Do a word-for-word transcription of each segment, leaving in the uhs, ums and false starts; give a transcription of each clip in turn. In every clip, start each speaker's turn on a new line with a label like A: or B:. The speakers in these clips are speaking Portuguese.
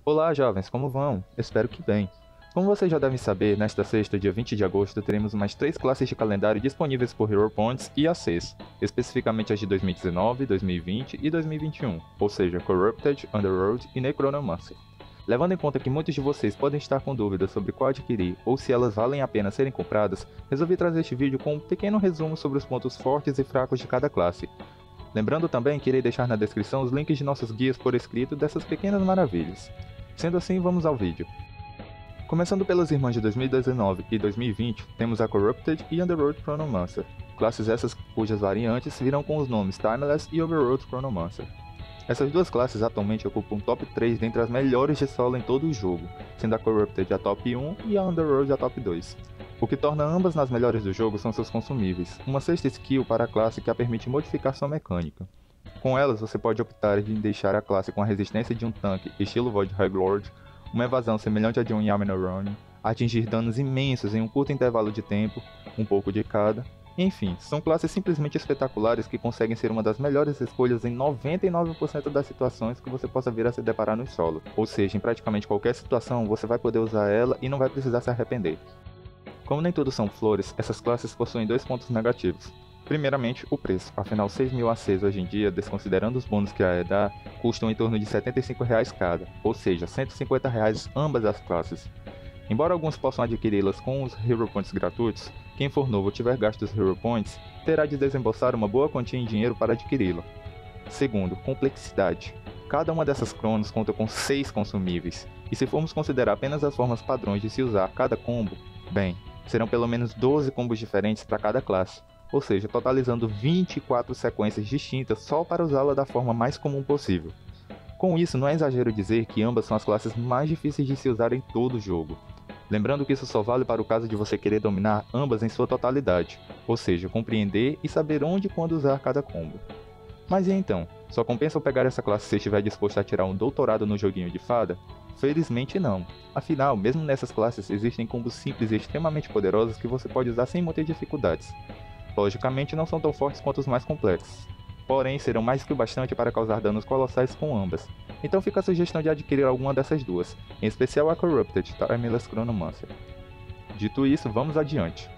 A: Olá, jovens, como vão? Espero que bem. Como vocês já devem saber, nesta sexta, dia vinte de agosto, teremos mais três classes de calendário disponíveis por Hero Points e Access, especificamente as de dois mil e dezenove, dois mil e vinte e dois mil e vinte e um, ou seja, Corrupted, Underworld e Necronomancer. Levando em conta que muitos de vocês podem estar com dúvidas sobre qual adquirir ou se elas valem a pena serem compradas, resolvi trazer este vídeo com um pequeno resumo sobre os pontos fortes e fracos de cada classe. Lembrando também que irei deixar na descrição os links de nossos guias por escrito dessas pequenas maravilhas. Sendo assim, vamos ao vídeo. Começando pelas irmãs de dois mil e dezenove e dois mil e vinte, temos a Corrupted e Underworld Chronomancer, classes essas cujas variantes virão com os nomes Timeless e Overworld Chronomancer. Essas duas classes atualmente ocupam o top três dentre as melhores de solo em todo o jogo, sendo a Corrupted a top um e a Underworld a top dois. O que torna ambas nas melhores do jogo são seus consumíveis, uma sexta skill para a classe que a permite modificar sua mecânica. Com elas, você pode optar em deixar a classe com a resistência de um tanque estilo Void Hag Lord, uma evasão semelhante à de um Yamina Ronin, atingir danos imensos em um curto intervalo de tempo, um pouco de cada. Enfim, são classes simplesmente espetaculares que conseguem ser uma das melhores escolhas em noventa e nove por cento das situações que você possa vir a se deparar no solo. Ou seja, em praticamente qualquer situação você vai poder usar ela e não vai precisar se arrepender. Como nem tudo são flores, essas classes possuem dois pontos negativos. Primeiramente, o preço, afinal seis mil A Cs hoje em dia, desconsiderando os bônus que a E dá, custam em torno de setenta e cinco reais cada, ou seja, cento e cinquenta reais ambas as classes. Embora alguns possam adquiri-las com os Hero Points gratuitos, quem for novo ou tiver gastos Hero Points, terá de desembolsar uma boa quantia em dinheiro para adquiri-la. Segundo, complexidade. Cada uma dessas cronos conta com seis consumíveis, e se formos considerar apenas as formas padrões de se usar cada combo, bem, serão pelo menos doze combos diferentes para cada classe, ou seja, totalizando vinte e quatro sequências distintas só para usá-la da forma mais comum possível. Com isso, não é exagero dizer que ambas são as classes mais difíceis de se usar em todo o jogo. Lembrando que isso só vale para o caso de você querer dominar ambas em sua totalidade, ou seja, compreender e saber onde e quando usar cada combo. Mas e então? Só compensa eu pegar essa classe se estiver disposto a tirar um doutorado no joguinho de fada? Felizmente não. Afinal, mesmo nessas classes existem combos simples e extremamente poderosos que você pode usar sem muitas dificuldades. Logicamente não são tão fortes quanto os mais complexos, porém serão mais que o bastante para causar danos colossais com ambas. Então fica a sugestão de adquirir alguma dessas duas, em especial a Corrupted, Timeless Chronomancer. Dito isso, vamos adiante.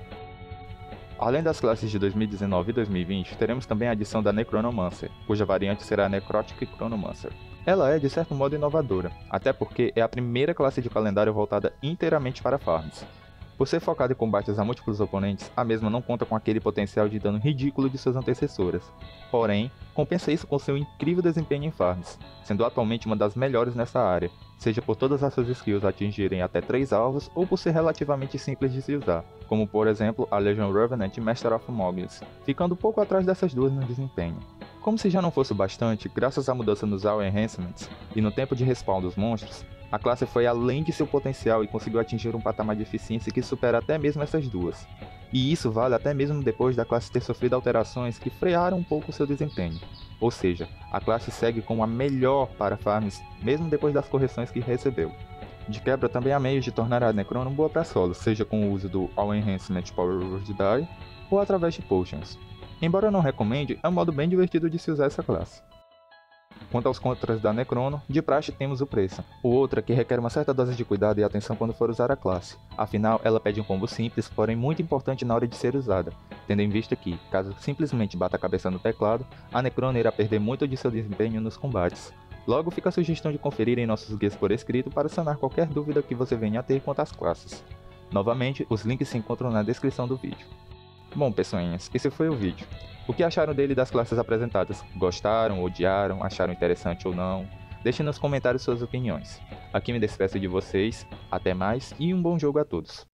A: Além das classes de dois mil e dezenove e dois mil e vinte, teremos também a adição da Necronomancer, cuja variante será a Necrotic Chronomancer. Ela é de certo modo inovadora, até porque é a primeira classe de calendário voltada inteiramente para farms. Por ser focada em combates a múltiplos oponentes, a mesma não conta com aquele potencial de dano ridículo de suas antecessoras. Porém, compensa isso com seu incrível desempenho em farms, sendo atualmente uma das melhores nessa área, seja por todas as suas skills atingirem até três alvos ou por ser relativamente simples de se usar, como por exemplo a Legion Revenant e Master of Moglis, ficando pouco atrás dessas duas no desempenho. Como se já não fosse o bastante, graças à mudança nos All Enhancements e no tempo de respawn dos monstros, a classe foi além de seu potencial e conseguiu atingir um patamar de eficiência que supera até mesmo essas duas. E isso vale até mesmo depois da classe ter sofrido alterações que frearam um pouco seu desempenho. Ou seja, a classe segue como a melhor para farms, mesmo depois das correções que recebeu. De quebra, também há meios de tornar a Necrono boa para solo, seja com o uso do All Enhancement Power Word Die ou através de Potions. Embora eu não recomende, é um modo bem divertido de se usar essa classe. Quanto aos contras da Necrono, de praxe temos o preço. O outro é que requer uma certa dose de cuidado e atenção quando for usar a classe. Afinal, ela pede um combo simples, porém muito importante na hora de ser usada, tendo em vista que, caso simplesmente bata a cabeça no teclado, a Necrono irá perder muito de seu desempenho nos combates. Logo fica a sugestão de conferir em nossos guias por escrito para sanar qualquer dúvida que você venha a ter quanto às classes. Novamente, os links se encontram na descrição do vídeo. Bom, pessoinhas, esse foi o vídeo. O que acharam dele e das classes apresentadas? Gostaram, odiaram, acharam interessante ou não? Deixem nos comentários suas opiniões. Aqui me despeço de vocês, até mais e um bom jogo a todos.